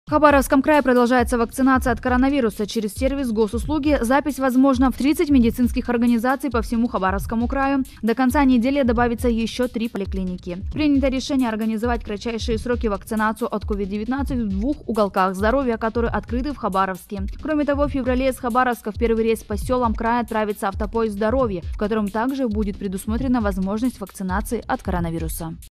В Хабаровском крае продолжается вакцинация от коронавируса. Через сервис госуслуги запись возможна в 30 медицинских организаций по всему Хабаровскому краю. До конца недели добавится еще 3 поликлиники. Принято решение организовать кратчайшие сроки вакцинацию от COVID-19 в 2 уголках здоровья, которые открыты в Хабаровске. Кроме того, в феврале из Хабаровска в первый рейс по селам края отправится автопоезд здоровья, в котором также будет предусмотрена возможность вакцинации от коронавируса.